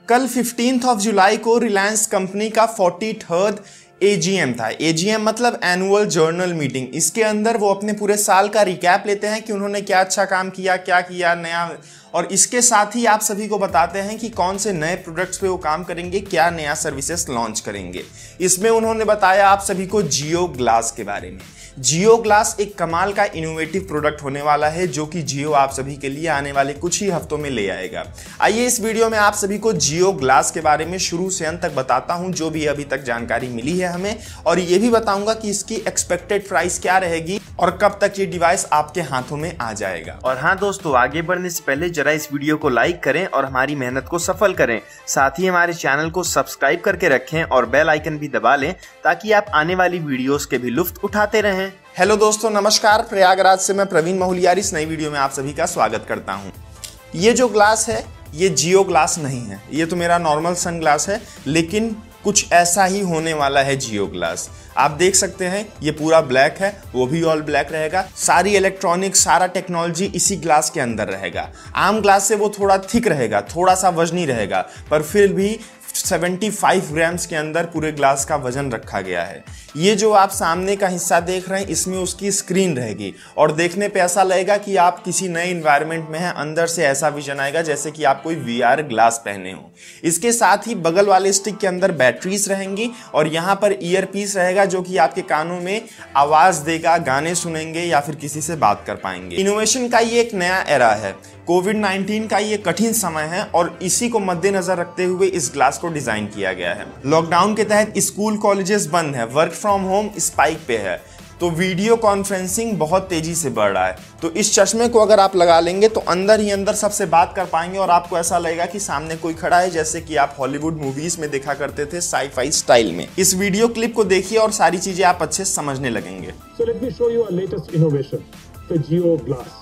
कल 15 जुलाई को रिलायंस कंपनी का 43rd AGM था। AGM मतलब एनुअल जर्नल मीटिंग। इसके अंदर वो अपने पूरे साल का रिकैप लेते हैं कि उन्होंने क्या अच्छा काम किया, क्या किया नया, और इसके साथ ही आप सभी को बताते हैं कि कौन से नए प्रोडक्ट्स पे वो काम करेंगे, क्या नया सर्विसेज लॉन्च करेंगे। इसमें उन्होंने बताया आप सभी को जियो ग्लास के बारे में। जियो ग्लास एक कमाल का इनोवेटिव प्रोडक्ट होने वाला है जो कि जियो आप सभी के लिए आने वाले कुछ ही हफ्तों में ले आएगा। आइए इस वीडियो में आप सभी को जियो ग्लास के बारे में शुरू से अंत तक बताता हूं जो भी अभी तक जानकारी मिली है हमें, और ये भी बताऊंगा कि इसकी एक्सपेक्टेड प्राइस क्या रहेगी और कब तक ये डिवाइस आपके हाथों में आ जाएगा। और हाँ दोस्तों, आगे बढ़ने से पहले जरा इस वीडियो को लाइक करें और हमारी मेहनत को सफल करें। साथ ही हमारे चैनल को सब्सक्राइब करके रखें और बेल आइकन भी दबा लें ताकि आप आने वाली वीडियोस के भी लुत्फ उठाते रहें। हेलो दोस्तों, नमस्कार। प्रयागराज से मैं प्रवीण महुलियारी इस नई वीडियो में आप सभी का स्वागत करता हूं। ये जो ग्लास है ये जियो ग्लास नहीं है, ये तो मेरा नॉर्मल सन ग्लास है, लेकिन कुछ ऐसा ही होने वाला है जियो ग्लास। आप देख सकते हैं ये पूरा ब्लैक है, वो भी ऑल ब्लैक रहेगा। सारी इलेक्ट्रॉनिक, सारा टेक्नोलॉजी इसी ग्लास के अंदर रहेगा। आम ग्लास से वो थोड़ा थिक रहेगा, थोड़ा सा वजनी रहेगा, पर फिर भी 75 ग्राम्स के अंदर पूरे ग्लास का वजन रखा गया है। ये जो आप सामने का हिस्सा देख रहे हैं इसमें उसकी स्क्रीन रहेगी और देखने पे ऐसा लगेगा कि आप किसी नए इन्वायरमेंट में हैं। अंदर से ऐसा विजन आएगा जैसे कि आप कोई VR ग्लास पहने हो। इसके साथ ही बगल वाले स्टिक के अंदर बैटरीज रहेंगी और यहाँ पर ईयर पीस रहेगा जो कि आपके कानों में आवाज देगा, गाने सुनेंगे या फिर किसी से बात कर पाएंगे। इनोवेशन का ये एक नया एरा है। कोविड-19 का ये कठिन समय है और इसी को मद्देनजर रखते हुए इस ग्लास को डिजाइन किया गया है। लॉकडाउन के तहत स्कूल कॉलेजेस बंद है, वर्क फ्रॉम होम स्पाइक पे है, तो वीडियो कॉन्फ्रेंसिंग बहुत तेजी से बढ़ रहा है। तो इस चश्मे को अगर आप लगा लेंगे तो अंदर ही अंदर सबसे बात कर पाएंगे और आपको ऐसा लगेगा कि सामने कोई खड़ा है, जैसे कि आप हॉलीवुड मूवीज में देखा करते थे साई-फाई स्टाइल में। इस वीडियो क्लिप को देखिए और सारी चीजें आप अच्छे से समझने लगेंगे। So let me show you our latest innovation, the Geo Glass.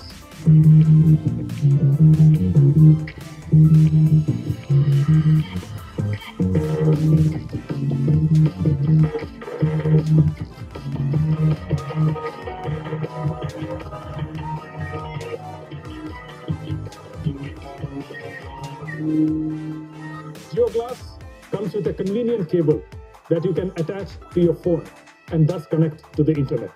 Geo Glass comes with a convenient cable that you can attach to your phone and thus connect to the internet.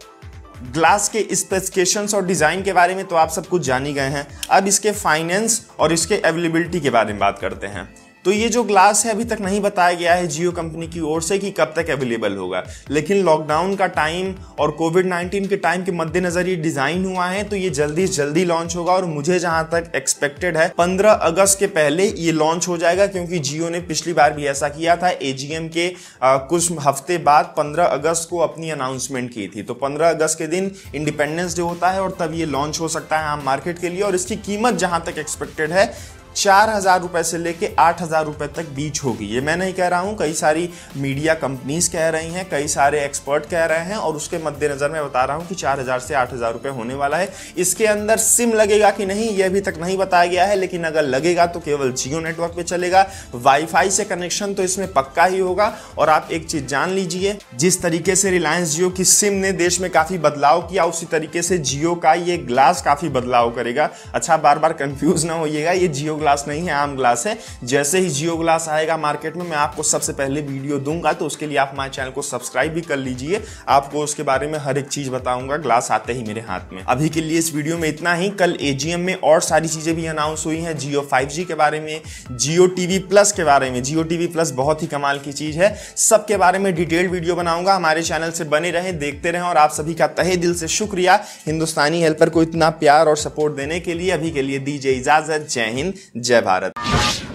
Glass के specifications और design के बारे में तो आप सब कुछ जान ही गए हैं। अब इसके फाइनेंस और इसके अवेलेबिलिटी के बारे में बात करते हैं। तो ये जो ग्लास है अभी तक नहीं बताया गया है जियो कंपनी की ओर से कि कब तक अवेलेबल होगा, लेकिन लॉकडाउन का टाइम और कोविड-19 के टाइम के मद्देनजर ये डिज़ाइन हुआ है तो ये जल्दी से जल्दी लॉन्च होगा। और मुझे जहां तक एक्सपेक्टेड है 15 अगस्त के पहले ये लॉन्च हो जाएगा, क्योंकि जियो ने पिछली बार भी ऐसा किया था। AGM के कुछ हफ्ते बाद 15 अगस्त को अपनी अनाउंसमेंट की थी। तो 15 अगस्त के दिन इंडिपेंडेंस डे होता है और तब ये लॉन्च हो सकता है आम मार्केट के लिए। और इसकी कीमत जहां तक एक्सपेक्टेड है 4000 रुपए से लेके 8000 रुपए तक बीच होगी। ये मैं नहीं कह रहा हूँ, कई सारी मीडिया कंपनीज कह रही हैं, कई सारे एक्सपर्ट कह रहे हैं, और उसके मद्देनजर मैं बता रहा हूँ कि 4000 से 8000 रुपए होने वाला है। इसके अंदर सिम लगेगा कि नहीं ये अभी तक नहीं बताया गया है, लेकिन अगर लगेगा तो केवल जियो नेटवर्क पे चलेगा। वाईफाई से कनेक्शन तो इसमें पक्का ही होगा। और आप एक चीज जान लीजिए, जिस तरीके से रिलायंस जियो की सिम ने देश में काफी बदलाव किया, उसी तरीके से जियो का ये ग्लास काफी बदलाव करेगा। अच्छा, बार बार कंफ्यूज ना होइएगा, ये जियो ग्लास नहीं है, आम ग्लास है। जैसे ही जियो ग्लास आएगा मार्केट में मैं आपको सबसे पहले वीडियो दूंगा, तो उसके लिए आप हमारे चैनल को सब्सक्राइब भी कर लीजिए। आपको उसके बारे में हर एक चीज बताऊंगा ग्लास आते ही मेरे हाथ में। अभी के लिए इस वीडियो में इतना ही। कल AGM में और सारी चीजें भी अनाउंस हुई हैं, जियो 5G के बारे में, जियो TV प्लस के बारे में। जियो TV प्लस बहुत ही कमाल की चीज है, सबके बारे में डिटेल्ड वीडियो बनाऊंगा। हमारे चैनल से बने रहें, देखते रहें, और आप सभी का तहे दिल से शुक्रिया हिंदुस्तानी हेल्पर को इतना प्यार और सपोर्ट देने के लिए। अभी के लिए दीजिए इजाजत। जय हिंद, जय भारत।